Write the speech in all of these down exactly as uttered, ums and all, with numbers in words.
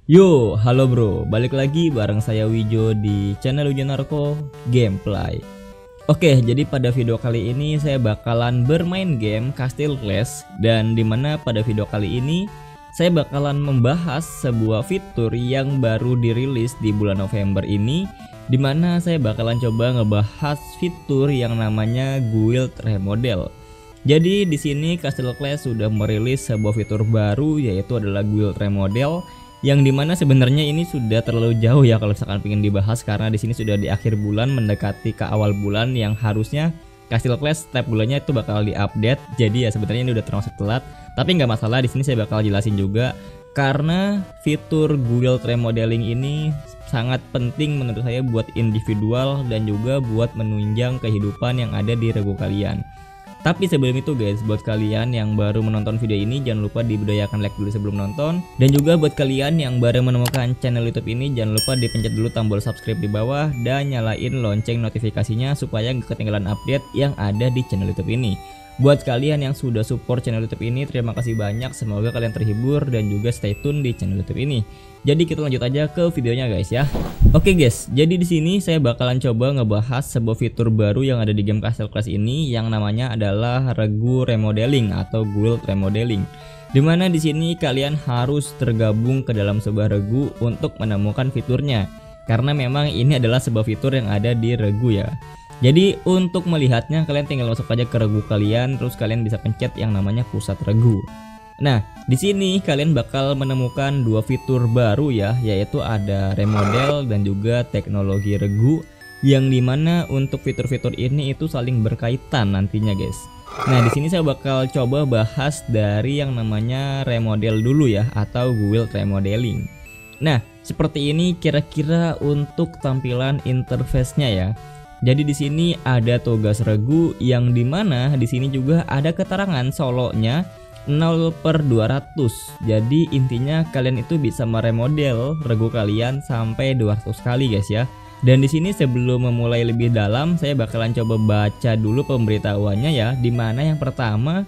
Yo, halo bro, balik lagi bareng saya Wijo di channel Wijo Narko Gameplay. Oke, jadi pada video kali ini saya bakalan bermain game Castle Clash. Dan dimana pada video kali ini saya bakalan membahas sebuah fitur yang baru dirilis di bulan November ini, dimana saya bakalan coba ngebahas fitur yang namanya Guild Remodel. Jadi di sini Castle Clash sudah merilis sebuah fitur baru, yaitu adalah Guild Remodel, yang dimana sebenarnya ini sudah terlalu jauh ya kalau misalkan pengen dibahas, karena di sini sudah di akhir bulan mendekati ke awal bulan yang harusnya Castle Clash setiap bulannya itu bakal diupdate. Jadi ya sebenarnya ini udah termasuk telat, tapi nggak masalah, di sini saya bakal jelasin juga karena fitur Guild Remodeling ini sangat penting menurut saya buat individual dan juga buat menunjang kehidupan yang ada di regu kalian. Tapi sebelum itu guys, buat kalian yang baru menonton video ini jangan lupa dibudayakan like dulu sebelum nonton. Dan juga buat kalian yang baru menemukan channel YouTube ini jangan lupa dipencet dulu tombol subscribe di bawah dan nyalain lonceng notifikasinya supaya gak ketinggalan update yang ada di channel YouTube ini. Buat kalian yang sudah support channel YouTube ini, terima kasih banyak. Semoga kalian terhibur dan juga stay tune di channel YouTube ini. Jadi kita lanjut aja ke videonya guys ya. Oke guys, jadi di sini saya bakalan coba ngebahas sebuah fitur baru yang ada di game Castle Clash ini yang namanya adalah Regu Remodeling atau Guild Remodeling. Dimana di sini kalian harus tergabung ke dalam sebuah regu untuk menemukan fiturnya. Karena memang ini adalah sebuah fitur yang ada di regu ya. Jadi untuk melihatnya kalian tinggal masuk aja ke regu kalian, terus kalian bisa pencet yang namanya pusat regu. Nah, di sini kalian bakal menemukan dua fitur baru ya, yaitu ada remodel dan juga teknologi regu, yang dimana untuk fitur-fitur ini itu saling berkaitan nantinya guys. Nah, di sini saya bakal coba bahas dari yang namanya remodel dulu ya, atau Guild Remodeling. Nah, seperti ini kira-kira untuk tampilan interface-nya ya. Jadi di sini ada tugas regu yang dimana di sini juga ada keterangan solonya nol per dua ratus. Jadi intinya kalian itu bisa meremodel regu kalian sampai dua ratus kali guys ya. Dan di sini sebelum memulai lebih dalam saya bakalan coba baca dulu pemberitahuannya ya, dimana yang pertama,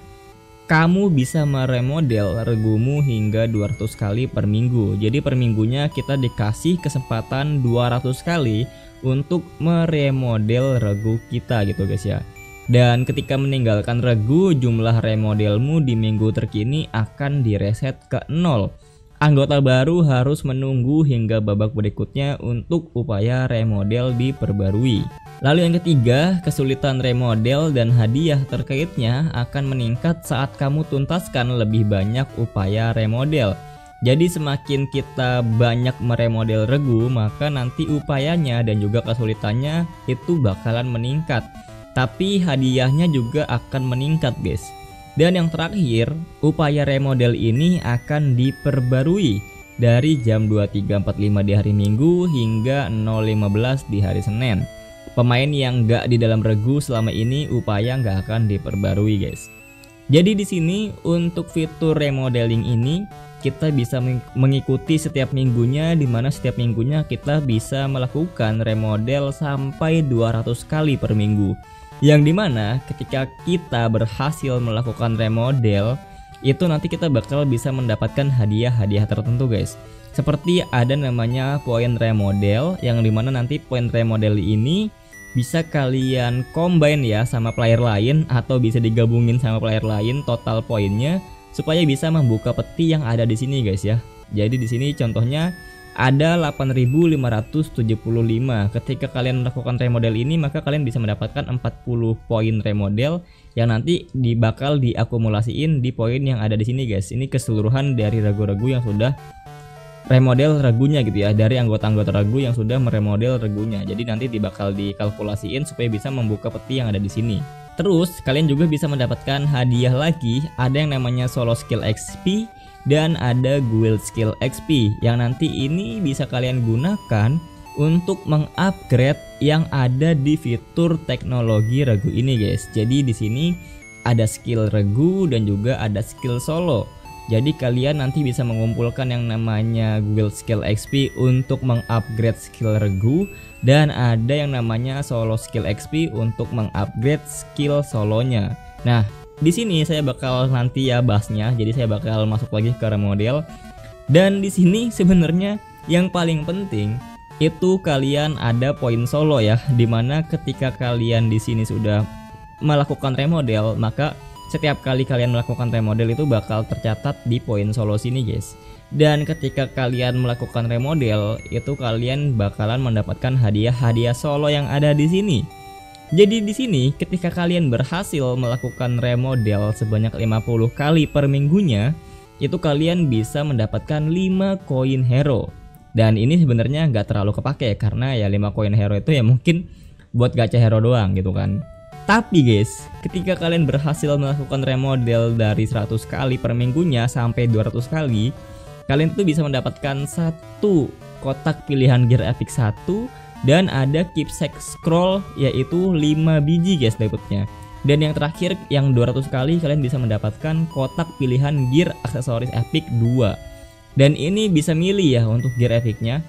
kamu bisa meremodel regumu hingga dua ratus kali per minggu. Jadi per minggunya kita dikasih kesempatan dua ratus kali untuk meremodel regu kita gitu guys ya. Dan ketika meninggalkan regu, jumlah remodelmu di minggu terkini akan direset ke nol. Anggota baru harus menunggu hingga babak berikutnya untuk upaya remodel diperbarui. Lalu yang ketiga, kesulitan remodel dan hadiah terkaitnya akan meningkat saat kamu tuntaskan lebih banyak upaya remodel. Jadi semakin kita banyak meremodel regu, maka nanti upayanya dan juga kesulitannya itu bakalan meningkat. Tapi hadiahnya juga akan meningkat guys. Dan yang terakhir, upaya remodel ini akan diperbarui dari jam dua puluh tiga empat puluh lima di hari Minggu hingga nol lima belas di hari Senin. Pemain yang gak di dalam regu selama ini upaya gak akan diperbarui guys. Jadi di sini untuk fitur remodeling ini kita bisa mengikuti setiap minggunya, dimana setiap minggunya kita bisa melakukan remodel sampai dua ratus kali per minggu. Yang dimana ketika kita berhasil melakukan remodel, itu nanti kita bakal bisa mendapatkan hadiah-hadiah tertentu guys. Seperti ada namanya poin remodel, yang dimana nanti poin remodel ini bisa kalian combine ya sama player lain, atau bisa digabungin sama player lain total poinnya, supaya bisa membuka peti yang ada di sini guys ya. Jadi di sini contohnya ada delapan ribu lima ratus tujuh puluh lima. Ketika kalian melakukan remodel ini, maka kalian bisa mendapatkan empat puluh poin remodel yang nanti dibakal diakumulasiin di poin yang ada di sini guys. Ini keseluruhan dari regu-regu yang sudah remodel regunya gitu ya, dari anggota-anggota regu yang sudah meremodel regunya. Jadi nanti dibakal dikalkulasiin supaya bisa membuka peti yang ada di sini. Terus kalian juga bisa mendapatkan hadiah lagi, ada yang namanya solo skill X P dan ada guild skill X P, yang nanti ini bisa kalian gunakan untuk mengupgrade yang ada di fitur teknologi regu ini guys. Jadi di sini ada skill regu dan juga ada skill solo. Jadi kalian nanti bisa mengumpulkan yang namanya guild skill X P untuk mengupgrade skill regu, dan ada yang namanya solo skill X P untuk mengupgrade skill solonya. Nah, di sini saya bakal nanti ya bahasnya. Jadi saya bakal masuk lagi ke remodel. Dan di sini sebenarnya yang paling penting itu kalian ada poin solo ya, dimana ketika kalian di sini sudah melakukan remodel, maka setiap kali kalian melakukan remodel itu bakal tercatat di poin solo sini guys. Dan ketika kalian melakukan remodel itu kalian bakalan mendapatkan hadiah-hadiah solo yang ada di sini. Jadi di sini ketika kalian berhasil melakukan remodel sebanyak lima puluh kali per minggunya, itu kalian bisa mendapatkan lima koin hero. Dan ini sebenarnya nggak terlalu kepake karena ya lima koin hero itu ya mungkin buat gacha hero doang gitu kan. Tapi guys, ketika kalian berhasil melakukan remodel dari seratus kali per minggunya sampai dua ratus kali, kalian tuh bisa mendapatkan satu kotak pilihan gear epic satu dan ada keepsake scroll yaitu lima biji guys dapetnya. Dan yang terakhir yang dua ratus kali kalian bisa mendapatkan kotak pilihan gear aksesoris epic dua. Dan ini bisa milih ya untuk gear epicnya.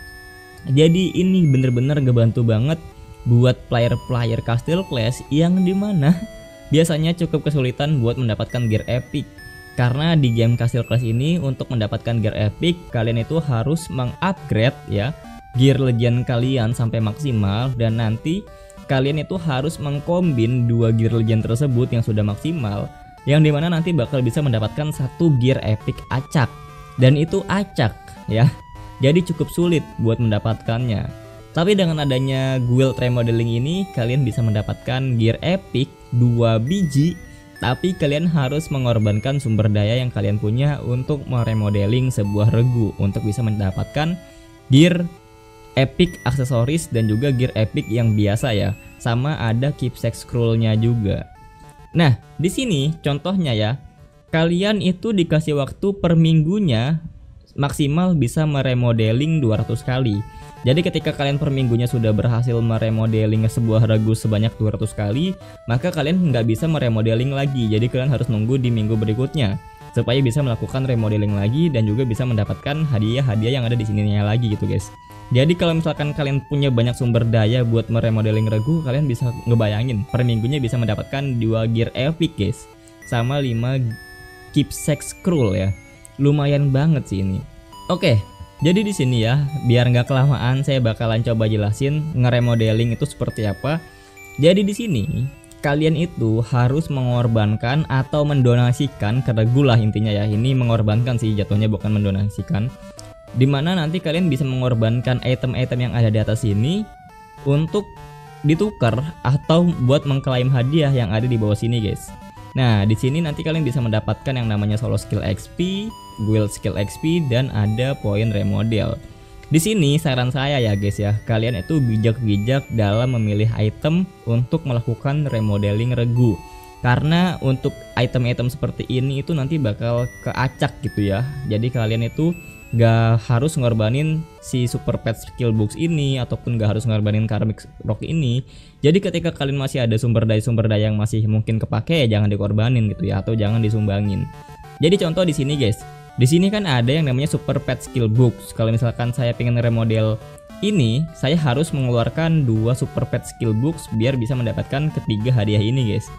Jadi ini bener-bener ngebantu banget buat player-player Castle Clash yang dimana biasanya cukup kesulitan buat mendapatkan gear epic. Karena di game Castle Clash ini untuk mendapatkan gear epic kalian itu harus mengupgrade ya gear legend kalian sampai maksimal, dan nanti kalian itu harus mengkombin dua gear legend tersebut yang sudah maksimal, yang dimana nanti bakal bisa mendapatkan satu gear epic acak. Dan itu acak ya, jadi cukup sulit buat mendapatkannya. Tapi dengan adanya guild remodeling ini kalian bisa mendapatkan gear epic dua biji, tapi kalian harus mengorbankan sumber daya yang kalian punya untuk meremodeling sebuah regu untuk bisa mendapatkan gear epic aksesoris dan juga gear epic yang biasa ya, sama ada keepsake scrollnya juga. Nah di sini contohnya ya, kalian itu dikasih waktu per minggunya maksimal bisa meremodeling dua ratus kali. Jadi ketika kalian per minggunya sudah berhasil meremodeling sebuah regu sebanyak dua ratus kali, maka kalian nggak bisa meremodeling lagi. Jadi kalian harus nunggu di minggu berikutnya supaya bisa melakukan remodeling lagi dan juga bisa mendapatkan hadiah-hadiah yang ada di sininya lagi gitu guys. Jadi kalau misalkan kalian punya banyak sumber daya buat meremodeling regu, kalian bisa ngebayangin per minggunya bisa mendapatkan dua gear epic guys, sama lima keepsake scroll ya. Lumayan banget sih ini. Oke, jadi di sini ya, biar nggak kelamaan saya bakalan coba jelasin ngeremodeling itu seperti apa. Jadi di sini kalian itu harus mengorbankan atau mendonasikan ke regu lah intinya ya. Ini mengorbankan sih jatuhnya, bukan mendonasikan. Dimana nanti kalian bisa mengorbankan item-item yang ada di atas ini untuk ditukar atau buat mengklaim hadiah yang ada di bawah sini guys. Nah di sini nanti kalian bisa mendapatkan yang namanya solo skill X P, guild skill X P, dan ada poin remodel. Di sini saran saya ya guys ya, kalian itu bijak-bijak dalam memilih item untuk melakukan remodeling regu. Karena untuk item-item seperti ini itu nanti bakal keacak gitu ya. Jadi kalian itu gak harus ngorbanin si super pet skill books ini ataupun gak harus ngorbanin karmic rock ini. Jadi ketika kalian masih ada sumber daya-sumber daya yang masih mungkin kepake, ya jangan dikorbanin gitu ya, atau jangan disumbangin. Jadi contoh di sini guys, di sini kan ada yang namanya super pet skill books. Kalau misalkan saya pengen remodel ini, saya harus mengeluarkan dua super pet skill books biar bisa mendapatkan ketiga hadiah ini guys.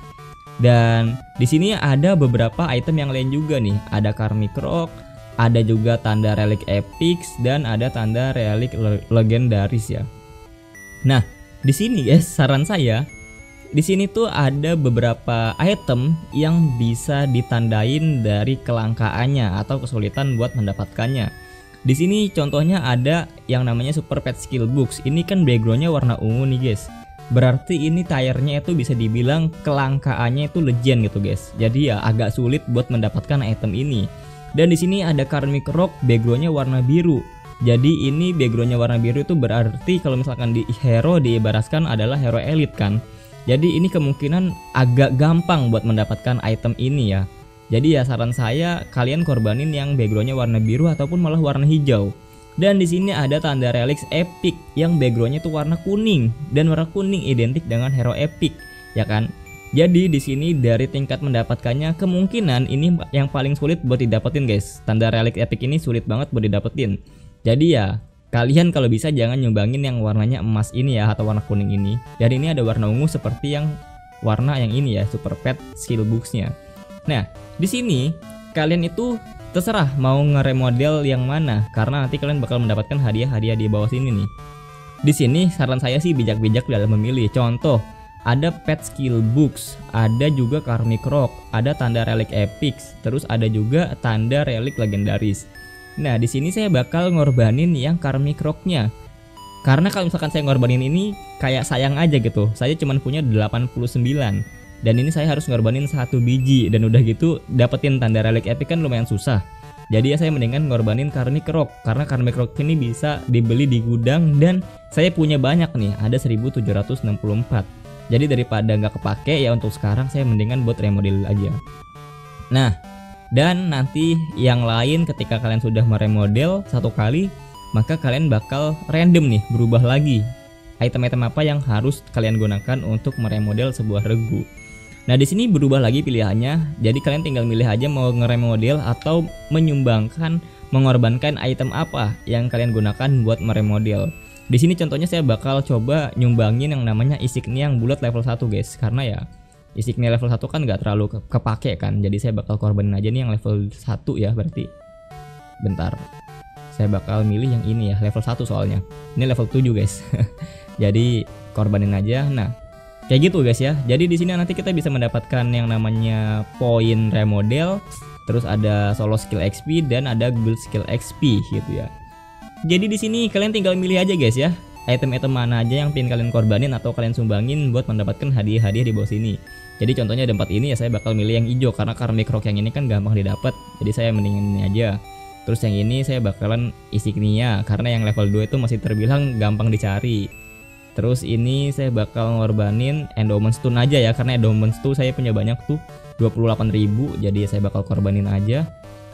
Dan di sini ada beberapa item yang lain juga nih, ada karmic rock, ada juga tanda relik epics, dan ada tanda relik legendaris ya. Nah, di sini guys, saran saya di sini tuh ada beberapa item yang bisa ditandain dari kelangkaannya atau kesulitan buat mendapatkannya. Di sini contohnya ada yang namanya super pet skill books. Ini kan backgroundnya warna ungu nih guys. Berarti ini tire-nya itu bisa dibilang kelangkaannya itu legend gitu guys. Jadi ya agak sulit buat mendapatkan item ini. Dan di sini ada karmic rock, backgroundnya warna biru. Jadi ini backgroundnya warna biru itu berarti kalau misalkan di hero diibaratkan adalah hero elite kan. Jadi ini kemungkinan agak gampang buat mendapatkan item ini ya. Jadi ya saran saya kalian korbanin yang backgroundnya warna biru ataupun malah warna hijau. Dan di sini ada tanda relics epic yang backgroundnya itu warna kuning, dan warna kuning identik dengan hero epic ya kan. Jadi di sini dari tingkat mendapatkannya kemungkinan ini yang paling sulit buat didapetin guys. Tanda relic epic ini sulit banget buat didapetin. Jadi ya kalian kalau bisa jangan nyumbangin yang warnanya emas ini ya, atau warna kuning ini. Dan ini ada warna ungu seperti yang warna yang ini ya, super pet skill booksnya. Nah di sini kalian itu terserah mau ngeremodel yang mana, karena nanti kalian bakal mendapatkan hadiah-hadiah di bawah sini nih. Di sini saran saya sih bijak-bijak dalam memilih. Contoh, ada pet skill books, ada juga karmic rock, ada tanda relik epics, terus ada juga tanda relik legendaris. Nah, di sini saya bakal ngorbanin yang karmic rocknya. Karena kalau misalkan saya ngorbanin ini kayak sayang aja gitu. Saya cuma punya delapan puluh sembilan dan ini saya harus ngorbanin satu biji, dan udah gitu dapetin tanda relik epic kan lumayan susah. Jadi ya saya mendingan ngorbanin karmic rock, karena karmic rock ini bisa dibeli di gudang dan saya punya banyak nih, ada seribu tujuh ratus enam puluh empat. Jadi daripada nggak kepake ya untuk sekarang saya mendingan buat remodel aja. Nah, dan nanti yang lain ketika kalian sudah meremodel satu kali, maka kalian bakal random nih berubah lagi item-item apa yang harus kalian gunakan untuk meremodel sebuah regu. Nah, di sini berubah lagi pilihannya. Jadi kalian tinggal milih aja mau ngeremodel atau menyumbangkan, mengorbankan item apa yang kalian gunakan buat meremodel. Di sini contohnya saya bakal coba nyumbangin yang namanya insignia yang bulat level satu guys, karena ya insignia level satu kan nggak terlalu ke kepake kan. Jadi saya bakal korbanin aja nih yang level satu ya, berarti. Bentar. Saya bakal milih yang ini ya, level satu soalnya. Ini level tujuh guys. Jadi korbanin aja. Nah, kayak gitu guys ya. Jadi di sini nanti kita bisa mendapatkan yang namanya poin remodel, terus ada solo skill X P dan ada guild skill X P gitu ya. Jadi di sini kalian tinggal milih aja guys ya, item-item mana aja yang pengen kalian korbanin atau kalian sumbangin buat mendapatkan hadiah-hadiah di bawah sini. Jadi contohnya ada empat ini ya, saya bakal milih yang hijau karena karmic rock yang ini kan gampang didapat. Jadi saya mendingin ini aja. Terus yang ini saya bakalan insignia karena yang level dua itu masih terbilang gampang dicari. Terus ini saya bakal ngorbanin endowment stone aja ya, karena endowment stone saya punya banyak tuh, dua puluh delapan ribu, jadi saya bakal korbanin aja.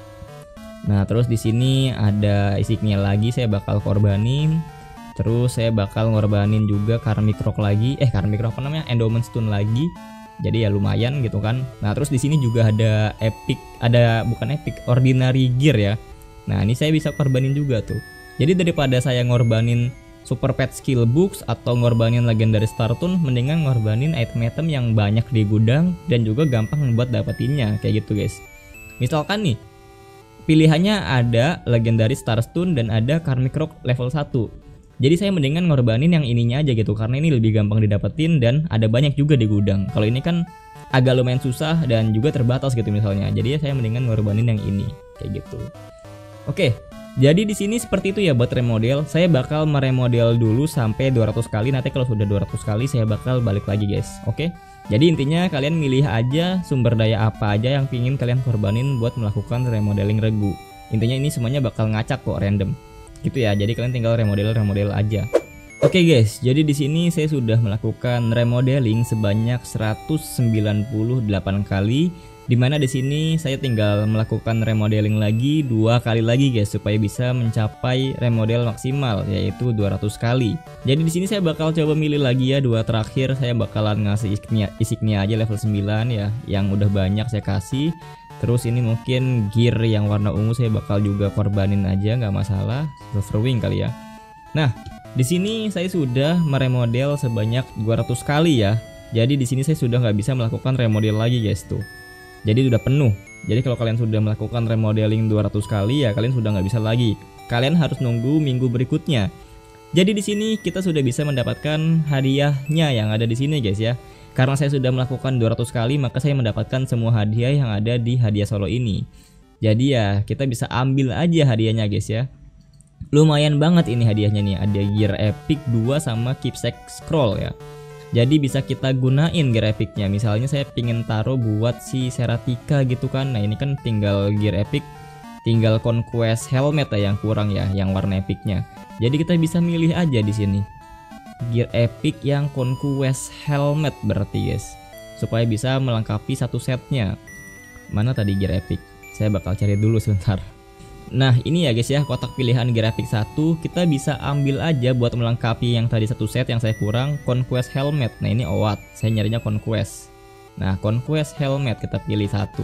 Nah, terus di sini ada insignia lagi saya bakal korbanin. Terus saya bakal ngorbanin juga karmic rock lagi. Eh, karmic rock apa namanya? Endowment stone lagi. Jadi ya lumayan gitu kan. Nah, terus di sini juga ada epic, ada bukan epic, ordinary gear ya. Nah, ini saya bisa korbanin juga tuh. Jadi daripada saya ngorbanin super pet skill books atau ngorbanin legendary star tune, mendingan ngorbanin item-item yang banyak di gudang dan juga gampang buat dapetinnya, kayak gitu guys. Misalkan nih, pilihannya ada legendary star tune dan ada karmic rock level satu. Jadi saya mendingan ngorbanin yang ininya aja gitu, karena ini lebih gampang didapetin dan ada banyak juga di gudang. Kalau ini kan agak lumayan susah dan juga terbatas gitu misalnya. Jadi saya mendingan ngorbanin yang ini, kayak gitu. Oke, jadi di sini seperti itu ya buat remodel. Saya bakal meremodel dulu sampai dua ratus kali. Nanti kalau sudah dua ratus kali saya bakal balik lagi guys. Oke. Jadi intinya kalian milih aja sumber daya apa aja yang pingin kalian korbanin buat melakukan remodeling regu. Intinya ini semuanya bakal ngacak kok, random. Gitu ya. Jadi kalian tinggal remodel-remodel aja. Oke guys, jadi di sini saya sudah melakukan remodeling sebanyak seratus sembilan puluh delapan kali. Dimana di sini saya tinggal melakukan remodeling lagi dua kali lagi guys, supaya bisa mencapai remodel maksimal yaitu dua ratus kali. Jadi di sini saya bakal coba milih lagi ya dua terakhir. Saya bakalan ngasih insignia, insignia aja level sembilan ya, yang udah banyak saya kasih. Terus ini mungkin gear yang warna ungu saya bakal juga korbanin aja, nggak masalah, silver wing kali ya. Nah, di sini saya sudah meremodel sebanyak dua ratus kali ya. Jadi di sini saya sudah nggak bisa melakukan remodel lagi guys tuh. Jadi udah penuh. Jadi kalau kalian sudah melakukan remodeling dua ratus kali ya kalian sudah nggak bisa lagi. Kalian harus nunggu minggu berikutnya. Jadi di sini kita sudah bisa mendapatkan hadiahnya yang ada di sini guys ya. Karena saya sudah melakukan dua ratus kali, maka saya mendapatkan semua hadiah yang ada di hadiah solo ini. Jadi ya kita bisa ambil aja hadiahnya guys ya. Lumayan banget ini hadiahnya nih. Ada gear epic dua sama keepsake scroll ya. Jadi bisa kita gunain gear epicnya. Misalnya saya pingin taruh buat si Seratika gitu kan. Nah ini kan tinggal gear epic, tinggal conquest helmet ya yang kurang ya, yang warna epicnya. Jadi kita bisa milih aja di sini gear epic yang conquest helmet berarti guys, supaya bisa melengkapi satu setnya. Mana tadi gear epic? Saya bakal cari dulu sebentar. Nah ini ya guys ya, kotak pilihan gear epic satu kita bisa ambil aja buat melengkapi yang tadi satu set yang saya kurang, conquest helmet. Nah ini owat, saya nyarinya conquest. Nah conquest helmet kita pilih satu.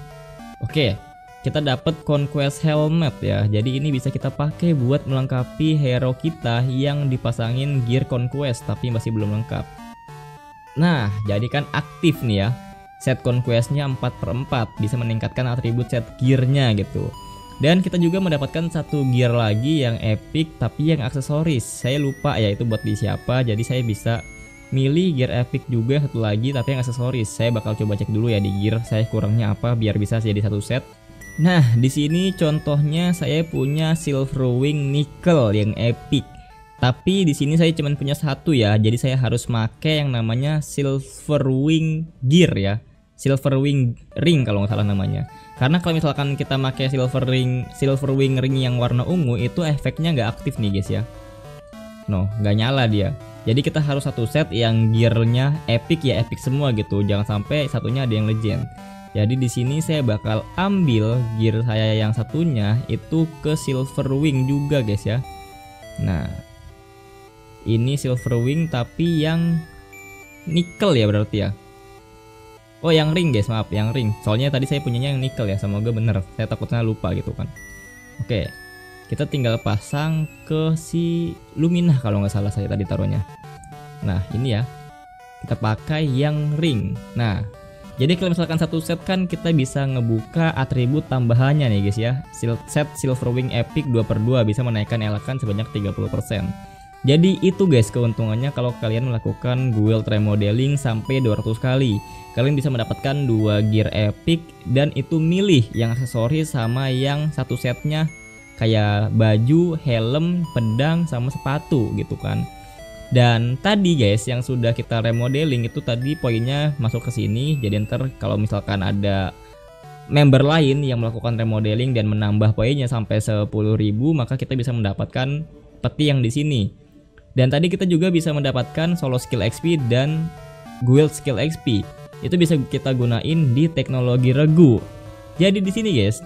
Oke, kita dapat conquest helmet ya. Jadi ini bisa kita pakai buat melengkapi hero kita yang dipasangin gear conquest tapi masih belum lengkap. Nah jadi kan aktif nih ya, set conquestnya empat per empat, bisa meningkatkan atribut set gearnya gitu. Dan kita juga mendapatkan satu gear lagi yang epic tapi yang aksesoris. Saya lupa ya itu buat di siapa. Jadi saya bisa milih gear epic juga satu lagi tapi yang aksesoris. Saya bakal coba cek dulu ya di gear saya kurangnya apa biar bisa jadi satu set. Nah, di sini contohnya saya punya Silverwing Nickel yang epic. Tapi di sini saya cuma punya satu ya. Jadi saya harus make yang namanya Silverwing Gear ya. Silverwing Ring kalau nggak salah namanya. Karena kalau misalkan kita pakai silver ring, silverwing ring yang warna ungu itu efeknya nggak aktif nih guys ya. No, nggak nyala dia. Jadi kita harus satu set yang gearnya epic ya, epic semua gitu. Jangan sampai satunya ada yang legend. Jadi di sini saya bakal ambil gear saya yang satunya itu ke silverwing juga guys ya. Nah, ini silverwing tapi yang nickel ya berarti ya. Oh yang ring guys, maaf yang ring. Soalnya tadi saya punyanya yang nickel ya, semoga bener. Saya takutnya lupa gitu kan. Oke, kita tinggal pasang ke si Lumina kalau nggak salah saya tadi taruhnya. Nah ini ya, kita pakai yang ring. Nah, jadi kalau misalkan satu set kan kita bisa ngebuka atribut tambahannya nih guys ya. Set Silverwing Epic dua per dua bisa menaikkan elakan sebanyak tiga puluh persen. Jadi itu guys keuntungannya kalau kalian melakukan guild remodeling sampai dua ratus kali. Kalian bisa mendapatkan dua gear epic dan itu milih yang aksesoris sama yang satu setnya kayak baju, helm, pedang sama sepatu gitu kan. Dan tadi guys yang sudah kita remodeling itu tadi poinnya masuk ke sini. Jadi ntar kalau misalkan ada member lain yang melakukan remodeling dan menambah poinnya sampai sepuluh ribu maka kita bisa mendapatkan peti yang di sini. Dan tadi kita juga bisa mendapatkan solo skill X P dan guild skill X P. Itu bisa kita gunain di teknologi regu. Jadi di sini guys,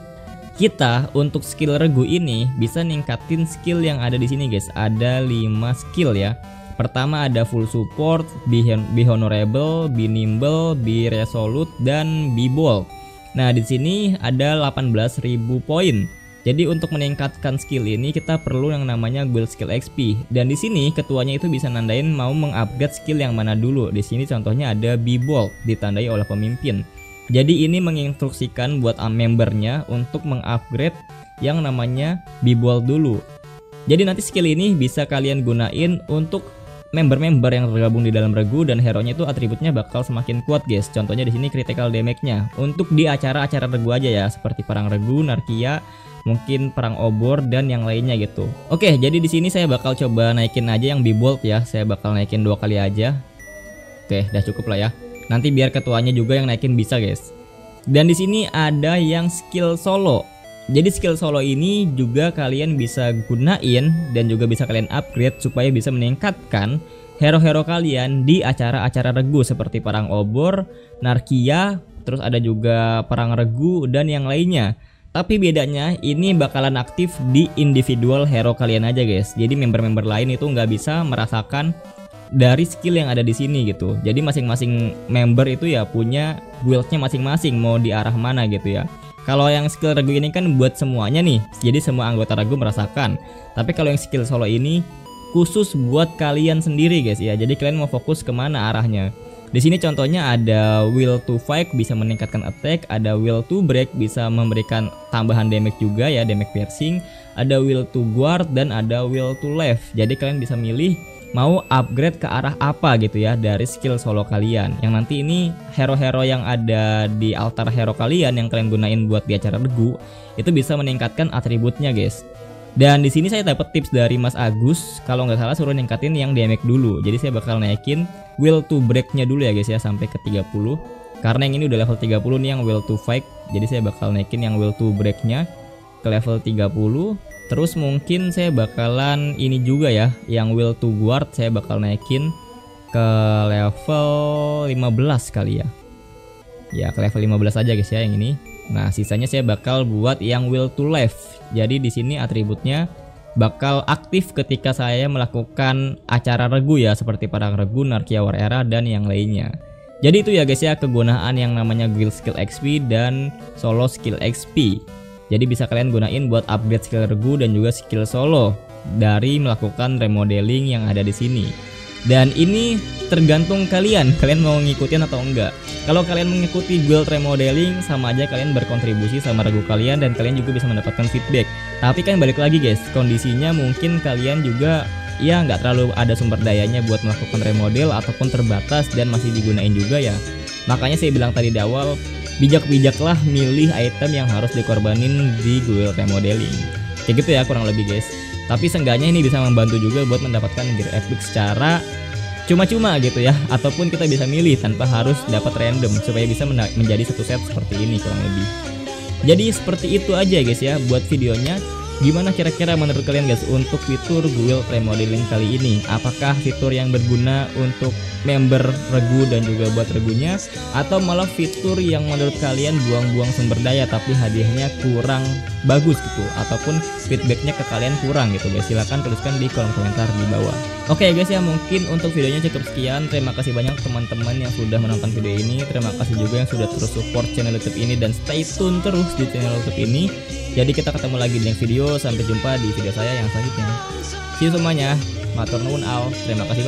kita untuk skill regu ini bisa ningkatin skill yang ada di sini guys. Ada lima skill ya. Pertama ada full support, be, be honorable, be nimble, be resolute dan be bold. Nah, di sini ada delapan belas ribu poin. Jadi untuk meningkatkan skill ini kita perlu yang namanya guild skill X P. Dan di sini ketuanya itu bisa nandain mau mengupgrade skill yang mana dulu. Di sini contohnya ada Be Bold ditandai oleh pemimpin. Jadi ini menginstruksikan buat membernya untuk mengupgrade yang namanya Be Bold dulu. Jadi nanti skill ini bisa kalian gunain untuk member-member yang tergabung di dalam regu dan hero-nya itu atributnya bakal semakin kuat guys. Contohnya di sini critical damage-nya. Untuk di acara-acara regu aja ya, seperti perang regu, narkia, mungkin perang obor dan yang lainnya gitu. Oke, jadi di sini saya bakal coba naikin aja yang Be Bold ya. Saya bakal naikin dua kali aja. Oke, udah cukup lah ya. Nanti biar ketuanya juga yang naikin bisa guys. Dan di sini ada yang skill solo. Jadi skill solo ini juga kalian bisa gunain dan juga bisa kalian upgrade supaya bisa meningkatkan hero-hero kalian di acara-acara regu seperti perang obor, narkia, terus ada juga perang regu dan yang lainnya. Tapi bedanya ini bakalan aktif di individual hero kalian aja guys. Jadi member-member lain itu nggak bisa merasakan dari skill yang ada di sini gitu. Jadi masing-masing member itu ya punya guildnya masing-masing mau di arah mana gitu ya. Kalau yang skill regu ini kan buat semuanya nih, jadi semua anggota regu merasakan. Tapi kalau yang skill solo ini khusus buat kalian sendiri guys ya. Jadi kalian mau fokus kemana arahnya. Di sini contohnya ada will to fight bisa meningkatkan attack, ada will to break bisa memberikan tambahan damage juga ya, damage piercing, ada will to guard dan ada will to left. Jadi kalian bisa milih mau upgrade ke arah apa gitu ya dari skill solo kalian. Yang nanti ini hero-hero yang ada di altar hero kalian yang kalian gunain buat di acara regu itu bisa meningkatkan atributnya guys. Dan di sini saya dapat tips dari Mas Agus, kalau nggak salah suruh ningkatin yang damage dulu. Jadi saya bakal naikin will to break-nya dulu ya guys ya sampai ke tiga puluh. Karena yang ini udah level tiga puluh nih yang will to fight. Jadi saya bakal naikin yang will to break-nya ke level tiga puluh. Terus mungkin saya bakalan ini juga ya, yang will to guard saya bakal naikin ke level lima belas kali ya. Ya ke level lima belas aja guys ya yang ini. Nah, sisanya saya bakal buat yang will to left. Jadi di sini atributnya bakal aktif ketika saya melakukan acara regu ya, seperti perang regu, narkia war era dan yang lainnya. Jadi itu ya guys ya kegunaan yang namanya guild skill X P dan solo skill X P. Jadi bisa kalian gunain buat upgrade skill regu dan juga skill solo dari melakukan remodeling yang ada di sini. Dan ini tergantung kalian, kalian mau ngikutin atau enggak. Kalau kalian mengikuti guild remodeling, sama aja kalian berkontribusi sama regu kalian dan kalian juga bisa mendapatkan feedback. Tapi kan balik lagi guys, kondisinya mungkin kalian juga ya nggak terlalu ada sumber dayanya buat melakukan remodel ataupun terbatas dan masih digunain juga ya. Makanya saya bilang tadi di awal, bijak-bijaklah milih item yang harus dikorbanin di guild remodeling. Kayak gitu ya kurang lebih guys. Tapi seenggaknya ini bisa membantu juga buat mendapatkan gear epic secara cuma-cuma gitu ya, ataupun kita bisa milih tanpa harus dapat random supaya bisa menjadi satu set seperti ini kurang lebih. Jadi seperti itu aja guys ya buat videonya. Gimana kira-kira menurut kalian guys untuk fitur guild remodeling kali ini? Apakah fitur yang berguna untuk member regu dan juga buat regunya, atau malah fitur yang menurut kalian buang-buang sumber daya tapi hadiahnya kurang bagus gitu, ataupun feedbacknya ke kalian kurang gitu guys? Silahkan tuliskan di kolom komentar di bawah. Oke guys ya, mungkin untuk videonya cukup sekian. Terima kasih banyak teman-teman yang sudah menonton video ini. Terima kasih juga yang sudah terus support channel YouTube ini dan stay tune terus di channel YouTube ini. Jadi kita ketemu lagi di next video. Sampai jumpa di video saya yang selanjutnya. See you semuanya. Matur nuwun al. Terima kasih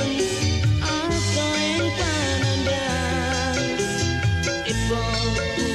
banyak.